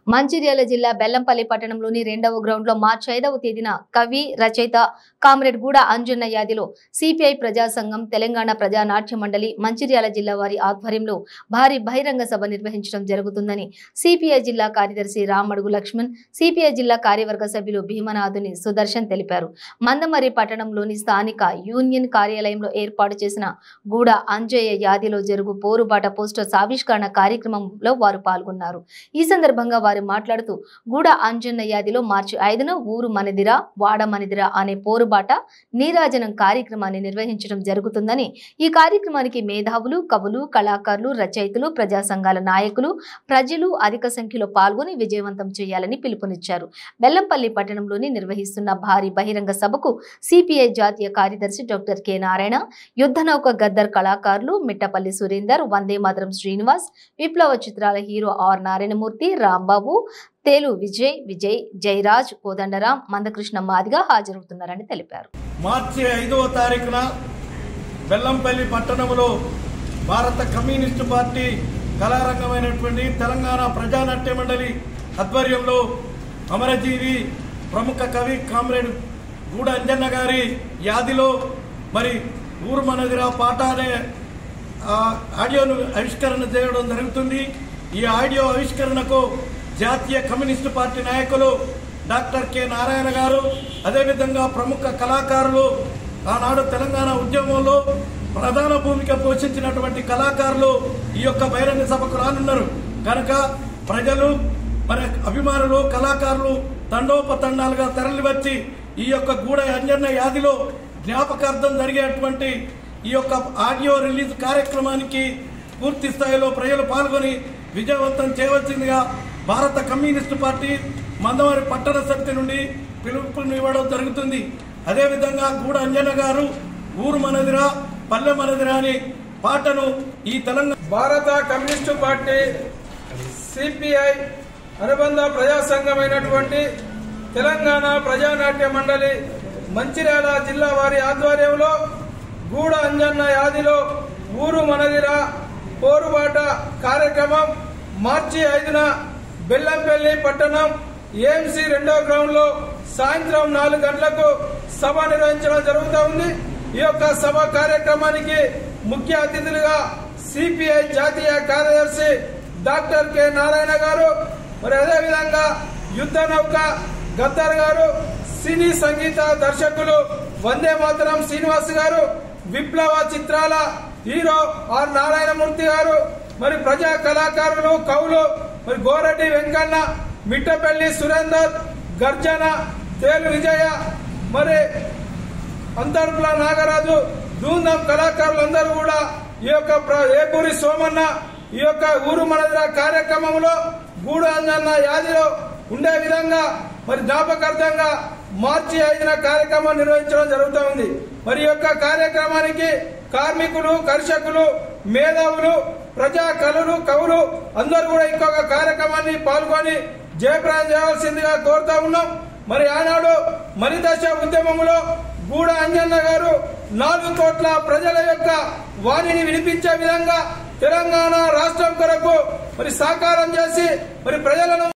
మంచిర్యాల జిల్లా బెల్లంపల్లి పట్టణంలోని 2వ గ్రౌండ్ లో మార్చి 5వ తేదీన కవి రచయిత కామ్రేడ్ గూడ అంజన్న యాదిలో సిపిఐ ప్రజా సంఘం తెలంగాణ ప్రజా నాట్య మండలి మంచిర్యాల జిల్లా వారి ఆధ్వర్యంలో భారీ బహిరంగ సభ నిర్వహించడం జరుగుతుందని సిపిఐ జిల్లా కార్యదర్శి రామడుగు లక్ష్మణ్, సిపిఐ జిల్లా కార్యవర్గ సభ్యులు భీమనాథుని సుదర్శన్ తెలిపారు. మందమరి పట్టణంలోని స్థానిక యూనియన్ కార్యాలయంలో ఏర్పాటు చేసిన గూడ అంజయ్య యాదిలో జరుగు పోరుబాట పోస్టర్స్ ఆవిష్కరణ కార్యక్రమంలో వారు పాల్గొన్నారు. ఈ సందర్భంగా వారు మాట్లాడుతూ గూడ అంజన్న యాదిలో మార్చి 5న ఊరు మనదిరా వాడ మనదిరా అనే పోరుబాట నీరాజనం కార్యక్రమాన్ని నిర్వహించడం జరుగుతుందని, ఈ కార్యక్రమానికి మేధావులు, కవులు, కళాకారులు, రచయితలు, ప్రజా సంఘాల నాయకులు, ప్రజలు అధిక సంఖ్యలో పాల్గొని విజయవంతం చేయాలని పిలుపునిచ్చారు. బెల్లంపల్లి పట్టణంలోని నిర్వహిస్తున్న భారీ బహిరంగ సభకు సిపిఐ జాతీయ కార్యదర్శి డాక్టర్ కె నారాయణ, యుద్ధనౌక గద్దర్ కళాకారులు మిట్టపల్లి సురేందర్, వందే మాతరం శ్రీనివాస్, విప్లవ చిత్రాల హీరో ఆర్ నారాయణమూర్తి, రాంబాబు, తేలు విజయ్, జయరాజ్, కోదండరాం, మందకృష్ణ మాదిగా హాజరవుతున్నారని తెలిపారు. మార్చి 5వ తారీఖున బెల్లంపల్లి పట్టణంలో భారత కమ్యూనిస్టు పార్టీ కళారంగమైనటువంటి తెలంగాణ ప్రజానాట్య మండలి ఆధ్వర్యంలో అమరజీవి ప్రముఖ కవి కామ్రేడ్ గూడ అంజన్న గారి యాదిలో మరి ఊరు మనదిరా పాట అనే ఆడియోను ఆవిష్కరణ చేయడం జరుగుతుంది. ఈ ఆడియో ఆవిష్కరణకు జాతీయ కమ్యూనిస్టు పార్టీ నాయకులు డాక్టర్ కె నారాయణ గారు, అదేవిధంగా ప్రముఖ కళాకారులు, ఆనాడు తెలంగాణ ఉద్యమంలో ప్రధాన భూమిక పోషించినటువంటి కళాకారులు ఈ యొక్క బహిరంగ సభకు రానున్నారు. కనుక ప్రజలు, మన అభిమానులు, కళాకారులు తండోపతండాలుగా తరలివచ్చి ఈ యొక్క గూడ అంజన్న యాదిలో జ్ఞాపకార్థం జరిగేటువంటి ఈ యొక్క ఆడియో రిలీజ్ కార్యక్రమానికి పూర్తి స్థాయిలో ప్రజలు పాల్గొని విజయవంతం చేయవలసిందిగా భారత కమ్యూనిస్టు పార్టీ మందమరి పట్టణ సమితి నుండి పిలుపునివ్వడం జరుగుతుంది. అదేవిధంగా గూడ అంజన్న గారు ఊరు మనదిరా పల్లె మనదిరా అని పాటను ఈ తెలంగాణ భారత కమ్యూనిస్టు పార్టీ సిపిఐ అనుబంధ ప్రజా సంఘమైనటువంటి తెలంగాణ ప్రజానాట్య మండలి మంచిర్యాల జిల్లా వారి ఆధ్వర్యంలో గూడ అంజన్న యాదిలో ఊరు మనదిరా పోరుబాట కార్యక్రమం మార్చి 5న బెల్లంపల్లి పట్టణం ఏఎంసీ 2వ గ్రౌండ్ లో సాయంత్రం 4 గంటలకు సభ నిర్వహించడం జరుగుతూ ఉంది. ఈ యొక్క సభ కార్యక్రమానికి ముఖ్య అతిథులుగా సిపిఐ జాతీయ కార్యదర్శి డాక్టర్ కె నారాయణ గారు, మరి అదేవిధంగా యుద్ధనౌక గద్దర్ గారు, సినీ సంగీత దర్శకులు వందే మాతరం శ్రీనివాస్ గారు, విప్లవ చిత్రాల హీరో ఆర్ నారాయణమూర్తి గారు, మరి ప్రజా కళాకారులు, కవులు, మరి గోరెడ్డి వెంకన్న, మిట్టపల్లి సురేందర్, గర్జన, తేలు విజయ, మరి అంతర్పుల నాగరాజు, ధూంధాం కళాకారులందరూ కూడా ఈ యొక్క ఏపూరి సోమన్న ఈ యొక్క ఊరు మనదిరా కార్యక్రమంలో గూడ అంజన్న యాదిలో ఉండే విధంగా మరి జ్ఞాపకార్థంగా మార్చి 5న కార్యక్రమం నిర్వహించడం జరుగుతూ ఉంది. మరి యొక్క కార్యక్రమానికి కార్మికులు, కర్షకులు, మేధావులు, ప్రజా కళలు, కవులు అందరూ కూడా ఇంకొక కార్యక్రమాన్ని పాల్గొని జయప్రదం చేయవలసిందిగా కోరుతా ఉన్నాం. మరి ఆనాడు మలిదశ ఉద్యమంలో గూడ అంజన్న గారు 4 కోట్ల ప్రజల యొక్క వాణిని వినిపించే విధంగా తెలంగాణ రాష్ట్రం కొరకు మరి సాకారం చేసి మరి ప్రజలను